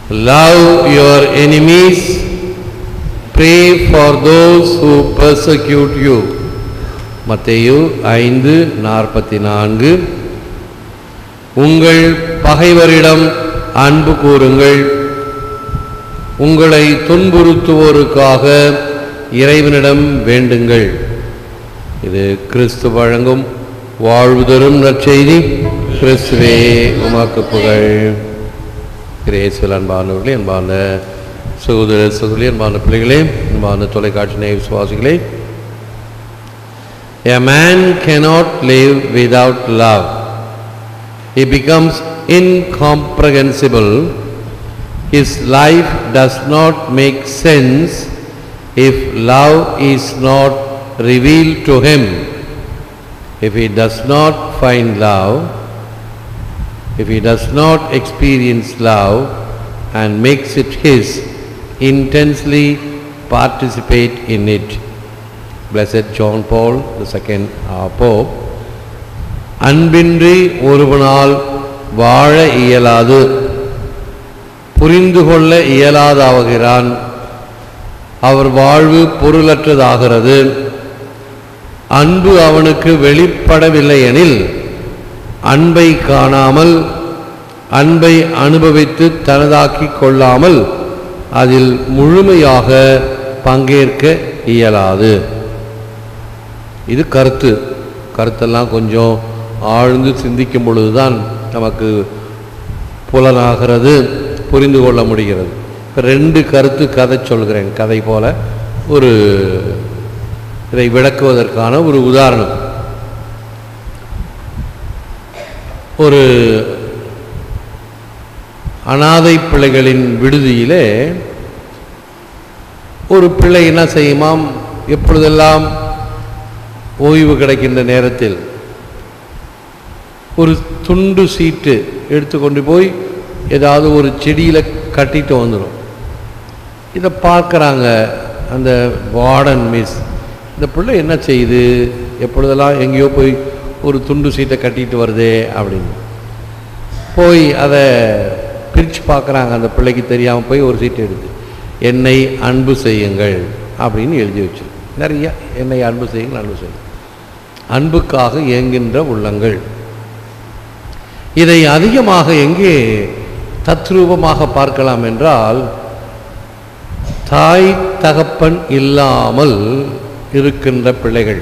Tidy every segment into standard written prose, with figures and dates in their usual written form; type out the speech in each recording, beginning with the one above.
Love your enemies, pray for those who persecute you. மத்தேயு 5:44. உங்கள் பகைவரிடம் அன்பு கூறுங்கள், உங்களை துன்புறுத்துவோருக்காக இறைவனிடம் வேண்டுங்கள். இது கிறிஸ்து வழங்கும் வாழ்வு தரும் நற்செய்தி. கிறிஸ்துவே உமக்கு புகழ். கிரேசுவில் அன்பானவர்களே, அன்பான சகோதர சகோதரி, அன்பான பிள்ளைகளே, அன்பான தொலைக்காட்சி நேய விசுவாசிகளே, a man cannot live without love. He becomes incomprehensible. His life does not make sense if love is not revealed to him. If he does not find love, if he does not experience love and makes it his, intensely participate in it. Blessed John Paul II, our Pope. அன்பின்றி ஒருவனால் வாழ இயலாது, புரிந்து கொள்ள இயலாதாகிறான். அவர் வாழ்வு பொருளற்றதாகிறது. அன்பு அவனுக்கு வெளிப்படவில்லை எனில் அன்பை காணாமல், அன்பை அனுபவித்து தனதாக்கி கொள்ளாமல் அதில் முழுமையாக பங்கேற்க இயலாது. இது கருத்தெல்லாம் கொஞ்சம் ஆழ்ந்து சிந்திக்கும் பொழுதுதான் நமக்கு புலனாகிறது, புரிந்து கொள்ள முடிகிறது. 2 கருத்து கதை சொல்கிறேன். கதை போல ஒரு இதை விளக்குவதற்கான ஒரு உதாரணம். ஒரு அனாதை பிள்ளைகளின் விடுதியிலே ஒரு பிள்ளை என்ன செய்யுமாம், எப்பொழுதெல்லாம் ஓய்வு கிடைக்கின்ற நேரத்தில் ஒரு துண்டு சீட்டு எடுத்துக்கொண்டு போய் ஏதாவது ஒரு செடியில் கட்டிட்டு வந்துடும். இதை பார்க்குறாங்க அந்த வார்டன் மிஸ். இந்த பிள்ளை என்ன செய்யுது, எப்பொழுதெல்லாம் எங்கேயோ போய் ஒரு துண்டு சீட்டை கட்டிட்டு வருதே அப்படின்னு போய் அதை பிரித்து பார்க்குறாங்க. அந்த பிள்ளைக்கு தெரியாமல் போய் ஒரு சீட்டை எடுத்து என்னை அன்பு செய்யுங்கள் அப்படின்னு எழுதி வச்சு, நிறையா என்னை அன்பு செய்யுங்கள், அன்பு செய்யுங்கள், அன்புக்காக இயங்குகின்ற உள்ளங்கள். இதை அதிகமாக எங்கே தத்ரூபமாக பார்க்கலாம் என்றால், தாய் தகப்பன் இல்லாமல் இருக்கின்ற பிள்ளைகள்,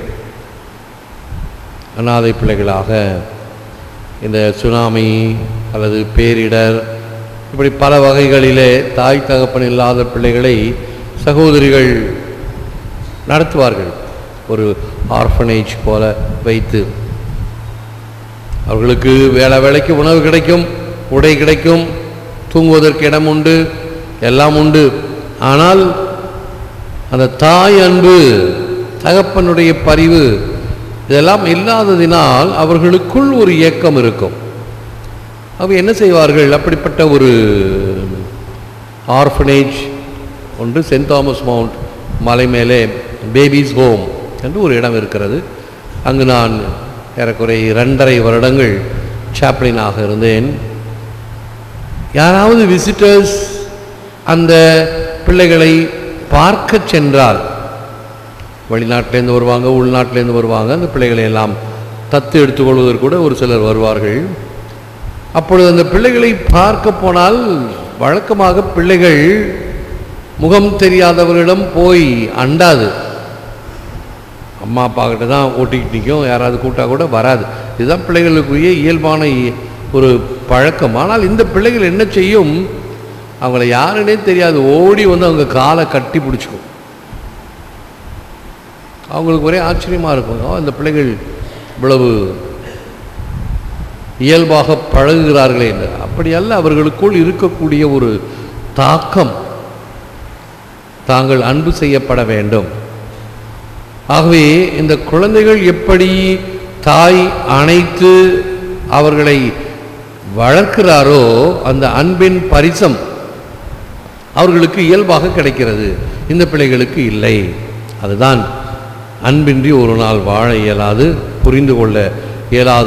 அனாதை பிள்ளைகளாக, இந்த சுனாமி அல்லது பேரிடர் இப்படி பல வகைகளிலே தாய் தகப்பன் இல்லாத பிள்ளைகளை சகோதரிகள் நடத்துவார்கள். ஒரு ஆர்ஃபனேஜ் போல வைத்து அவர்களுக்கு வேளைக்கு உணவு கிடைக்கும், உடை கிடைக்கும், தூங்குவதற்கு இடம் உண்டு, எல்லாம் உண்டு. ஆனால் அந்த தாய் அன்பு, தகப்பனுடைய பரிவு இதெல்லாம் இல்லாததினால் அவர்களுக்குள் ஒரு ஏக்கம் இருக்கும். அவங்க என்ன செய்வார்கள், அப்படிப்பட்ட ஒரு ஆர்ஃபனேஜ் ஒன்று சென்ட் தாமஸ் மவுண்ட் மலை மேலே பேபிஸ் ஹோம் என்று ஒரு இடம் இருக்கிறது. அங்கு நான் ஏறக்குறைய 2.5 வருடங்கள் சாப்ளினாக இருந்தேன். யாராவது விசிட்டர்ஸ் அந்த பிள்ளைகளை பார்க்க சென்றால், வெளிநாட்டிலேருந்து வருவாங்க, உள்நாட்டிலேருந்து வருவாங்க, அந்த பிள்ளைகளை எல்லாம் தத்து எடுத்துக்கொள்வதற்கு கூட ஒரு சிலர் வருவார்கள். அப்பொழுது அந்த பிள்ளைகளை பார்க்க போனால் வழக்கமாக பிள்ளைகள் முகம் தெரியாதவர்களிடம் போய் அண்டாது. அம்மா அப்பா கிட்ட தான் ஓட்டிக்கிட்டு நிற்கும், யாராவது கூட்டாக கூட வராது. இதுதான் பிள்ளைகளுக்குரிய இயல்பான ஒரு பழக்கம். ஆனால் இந்த பிள்ளைகள் என்ன செய்யும், அவங்கள யாருன்னே தெரியாது, ஓடி வந்து அவங்க காலை கட்டி பிடிச்சிக்கும். அவங்களுக்கு ஒரே ஆச்சரியமாக இருக்கும், இந்த பிள்ளைகள் இவ்வளவு இயல்பாக பழகுகிறார்களே என்று. அப்படி அல்ல, அவர்களுக்குள் இருக்கக்கூடிய ஒரு தாக்கம், தாங்கள் அன்பு செய்யப்பட வேண்டும். ஆகவே இந்த குழந்தைகள் எப்படி தாய் அணைத்து அவர்களை வளர்க்கிறாரோ அந்த அன்பின் பரிசம் அவர்களுக்கு இயல்பாக கிடைக்கிறது. இந்த பிள்ளைகளுக்கு இல்லை. அதுதான் அன்பின்றி ஒரு நாள் வாழ இயலாது, புரிந்து கொள்ள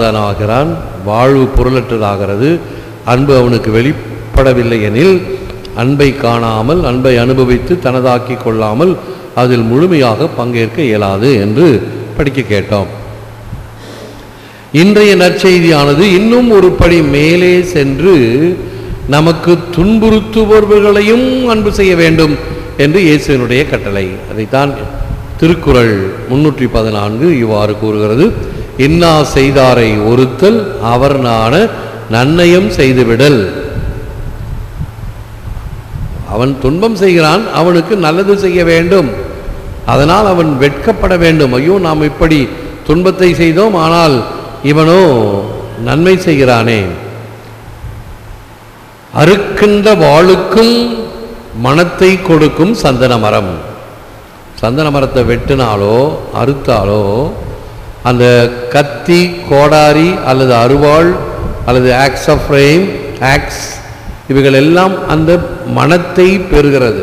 இயலாதனாகிறான், வாழ்வு பொருளற்றதாகிறது. அன்பு அவனுக்கு வெளிப்படவில்லை எனில் அன்பை காணாமல், அன்பை அனுபவித்து தனதாக்கி கொள்ளாமல் அதில் முழுமையாக பங்கேற்க இயலாது என்று படிக்க கேட்டோம். இன்றைய நற்செய்தியானது இன்னும் ஒரு படி மேலே சென்று நமக்கு துன்புறுத்துபவர்களையும் அன்பு செய்ய வேண்டும் என்று இயேசுவினுடைய கட்டளை. அதைத்தான் திருக்குறள் 314 இவ்வாறு கூறுகிறது: இன்னா செய்தாரை ஒருத்தல் அவர் நாண நன்னயம் செய்துவிடல். அவன் துன்பம் செய்கிறான், அவனுக்கு நல்லது செய்ய வேண்டும். அதனால் அவன் வெட்கப்பட வேண்டும். ஐயோ, நாம் இப்படி துன்பத்தை செய்தோம், ஆனால் இவனோ நன்மை செய்கிறானே. அறுக்கின்ற வாளுக்கும் மனத்தை கொடுக்கும் சந்தன மரம். சந்தன மரத்தை வெட்டினாலோ அறுத்தாலோ அந்த கத்தி, கோடாரி அல்லது அருவாள் அல்லது ஆக்ஸ் ஆஃப் ஃப்ரேம், ஆக்ஸ், இவைகள் எல்லாம் அந்த மனத்தை பெறுகிறது.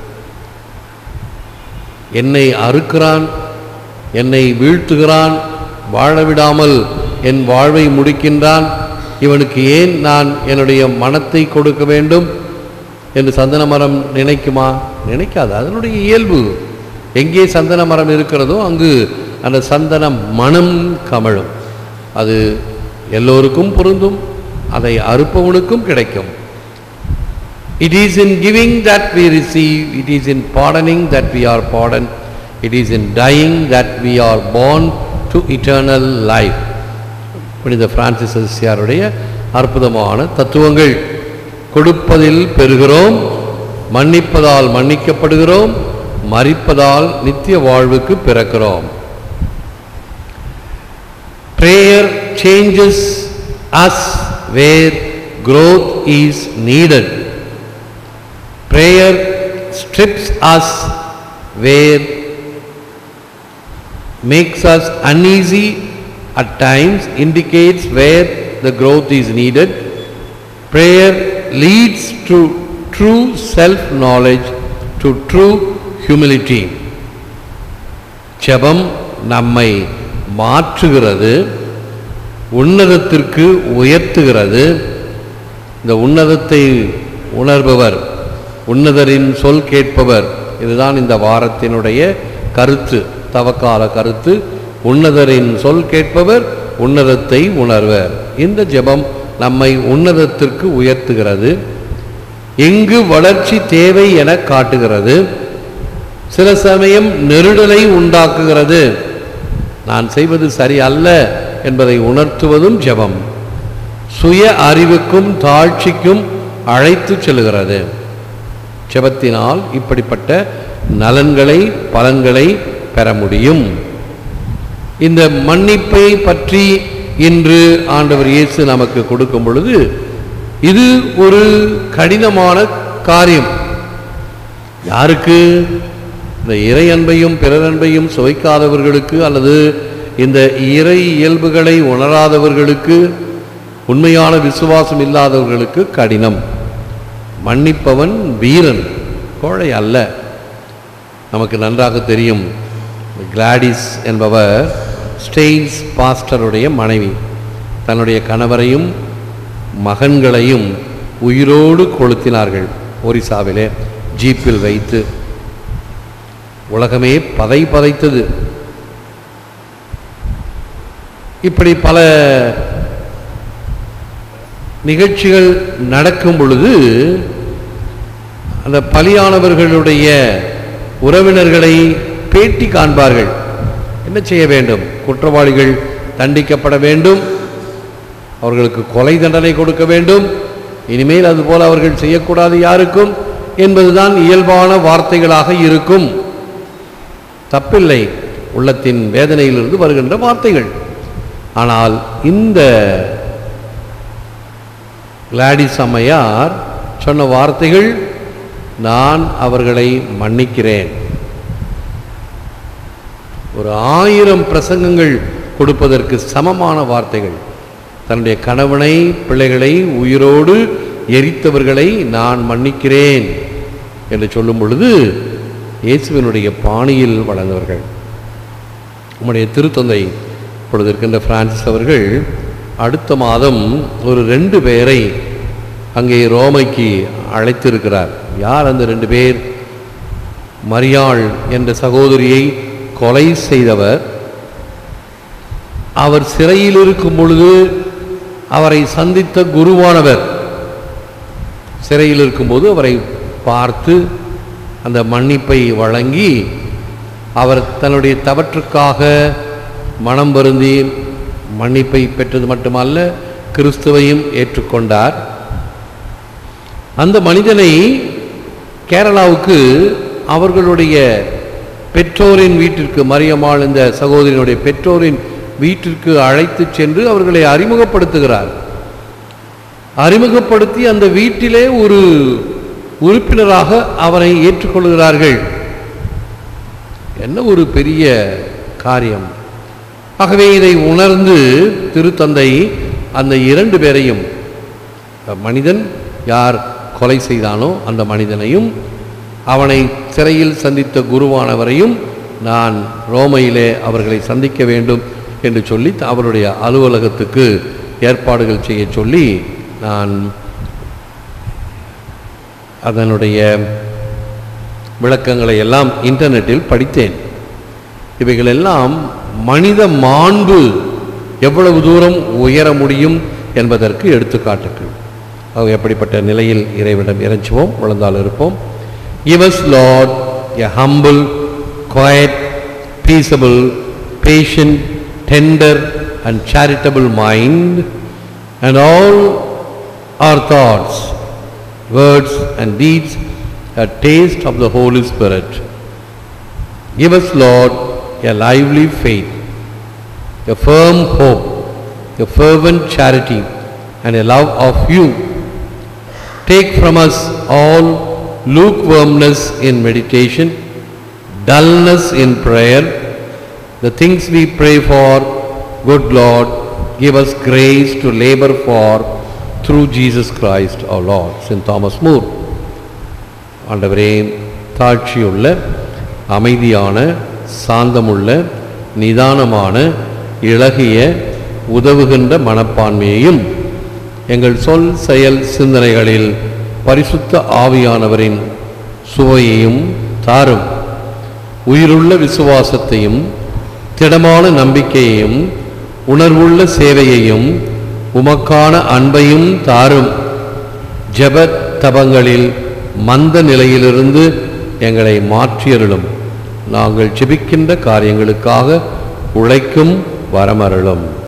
என்னை அறுக்கிறான், என்னை வீழ்த்துகிறான், வாழ விடாமல் என் வாழ்வை முடிக்கின்றான், இவனுக்கு ஏன் நான் என்னுடைய மனத்தை கொடுக்க வேண்டும் என்று சந்தன மரம் நினைக்குமா? நினைக்காது. அதனுடைய இயல்பு. எங்கே சந்தன மரம் இருக்கிறதோ அங்கு அந்த சந்தன மனம் கமழும். அது எல்லோருக்கும் பொருந்தும், அதை அறுப்பவனுக்கும் கிடைக்கும். It is in giving that we receive, it is in pardoning that we are pardoned, it is in dying that we are born to eternal life. புனித பிரான்சிஸ் அசியாருடைய அற்புதமான தத்துவங்கள். கொடுப்பதில் பெறுகிறோம், மன்னிப்பதால் மன்னிக்கப்படுகிறோம், மரிப்பதால் நித்திய வாழ்வுக்கு பிறக்கிறோம். Prayer changes us where growth is needed. Prayer strips us where makes us uneasy at times, indicates where the growth is needed. Prayer leads to true self-knowledge, to true humility. ஜெபம் நம்மை மாற்றுகிறது, உன்னதத்திற்கு உயர்த்துகிறது. இந்த உன்னதத்தை உணர்பவர், உன்னதரின் சொல் கேட்பவர். இதுதான் இந்த வாரத்தினுடைய கருத்து, தவக்கால கருத்து. உன்னதரின் சொல் கேட்பவர், உன்னதத்தை உணர்வர். இந்த ஜெபம் நம்மை உன்னதத்திற்கு உயர்த்துகிறது, எங்கு வளர்ச்சி தேவை என காட்டுகிறது, சில சமயம் நெருடலை உண்டாக்குகிறது. நான் செய்வது சரி அல்ல என்பதை உணர்த்துவதும் ஜெபம். சுய அறிவுக்கும் தாழ்ச்சிக்கும் அழைத்து செல்கிறது. ஜெபத்தினால் இப்படிப்பட்ட நலன்களை, பலன்களை பெற முடியும். இந்த மன்னிப்பை பற்றி இன்று ஆண்டவர் இயேசு நமக்கு கொடுக்கும் பொழுது இது ஒரு கடினமான காரியம். யாருக்கு? இந்த இறை அன்பையும் பிறரன்பையும் சுவைக்காதவர்களுக்கு, அல்லது இந்த இறை இயல்புகளை உணராதவர்களுக்கு, உண்மையான விசுவாசம் இல்லாதவர்களுக்கு கடினம். மன்னிப்பவன் வீரன், கோழை அல்ல. நமக்கு நன்றாக தெரியும், கிளாடிஸ் என்பவர் ஸ்டெயின்ஸ் பாஸ்டருடைய மனைவி. தன்னுடைய கணவரையும் மகன்களையும் உயிரோடு கொளுத்தினார்கள் ஒரிசாவிலே, ஜீப்பில் வைத்து. உலகமே பதைத்தது. இப்படி பல நிகழ்ச்சிகள் நடக்கும் பொழுது அந்த பலியானவர்களுடைய உறவினர்களை பேட்டி காண்பார்கள். என்ன செய்ய வேண்டும்? குற்றவாளிகள் தண்டிக்கப்பட வேண்டும், அவர்களுக்கு கொலை தண்டனை கொடுக்க வேண்டும், இனிமேல் அதுபோல அவர்கள் செய்யக்கூடாது யாருக்கும் என்பதுதான் இயல்பான வார்த்தைகளாக இருக்கும். தப்பில்லை, உள்ளத்தின் வேதனையிலிருந்து வருகின்ற வார்த்தைகள். ஆனால் இந்த கிளாடிஸ் அம்மையார் சொன்ன வார்த்தைகள், நான் அவர்களை மன்னிக்கிறேன். ஒரு 1000 பிரசங்கங்கள் கொடுப்பதற்கு சமமான வார்த்தைகள். தன்னுடைய கணவனை, பிள்ளைகளை உயிரோடு எரித்தவர்களை நான் மன்னிக்கிறேன் என்று சொல்லும் பொழுது இயேசுவினுடைய பாணியில் வளர்ந்தவர்கள். நம்முடைய திருத்தந்தை இப்பொழுது இருக்கின்ற பிரான்சிஸ் அவர்கள் அடுத்த மாதம் ஒரு 2 பேரை அங்கே ரோமைக்கு அழைத்திருக்கிறார். யார் அந்த 2 பேர்? மரியாள் என்ற சகோதரியை கொலை செய்தவர், அவர் சிறையில் இருக்கும் பொழுது அவரை சந்தித்த குருவானவர், சிறையில் இருக்கும்போது அவரை பார்த்து அந்த மன்னிப்பை வழங்கி அவர் தன்னுடைய தவற்றுக்காக மனம் வருந்தி மன்னிப்பை பெற்றது மட்டுமல்ல, கிறிஸ்துவையும் ஏற்றுக்கொண்டார். அந்த மனிதனை கேரளாவுக்கு அவர்களுடைய பெற்றோரின் வீட்டிற்கு, மரியம்மாள் இந்த சகோதரியினுடைய பெற்றோரின் வீட்டிற்கு அழைத்து சென்று அவர்களை அறிமுகப்படுத்துகிறார். அறிமுகப்படுத்தி அந்த வீட்டிலே ஒரு உறுப்பினராக அவரை ஏற்றுக்கொள்கிறார்கள். என்ன ஒரு பெரிய காரியம்! ஆகவே இதை உணர்ந்து திருத்தந்தை அந்த 2 பேரையும், மனிதன் யார் கொலை செய்தானோ அந்த மனிதனையும் அவனை சிறையில் சந்தித்த குருவானவரையும் நான் ரோமையிலே அவர்களை சந்திக்க வேண்டும் என்று சொல்லி அவருடைய அலுவலகத்துக்கு ஏற்பாடுகள் செய்ய சொல்லி நான் அதனுடைய விளக்கங்களை எல்லாம் இன்டர்நெட்டில் படித்தேன். இவைகளெல்லாம் மனித மாண்பு எவ்வளவு தூரம் உயர முடியும் என்பதற்கு எடுத்துக்காட்டுகள். எப்படிப்பட்ட நிலையில் இறைவனிடம் இறைஞ்சுவோம், விழுந்தால் இருப்போம். Give us, Lord, a humble, quiet, peaceable, patient, tender and charitable mind, and all our thoughts, words and deeds a taste of the Holy Spirit. Give us, Lord, a lively faith, a firm hope, a fervent charity and a love of you. Take from us all lukewarmness in meditation, dullness in prayer. The things we pray for, good Lord, give us grace to labor for through Jesus Christ our Lord. St. Thomas More. ஆண்டவரே, தாட்சியுள்ள, அமைதியான, சாந்தமுள்ள, நிதானமான, இளகிய, உதவுகின்ற மனப்பான்மையையும் எங்கள் சொல் செயல் சிந்தனைகளில் பரிசுத்த ஆவியானவரின் சுவையையும் தாரும். உயிருள்ள விசுவாசத்தையும் திடமான நம்பிக்கையையும் உணர்வுள்ள சேவையையும் உமக்கான அன்பையும் தாரும். ஜெப தபங்களில் மந்த நிலையிலிருந்து எங்களை மாற்றியருளும். நாங்கள் ஜெபிக்கின்ற காரியங்களுக்காக உழைக்கும் வரமருளும்.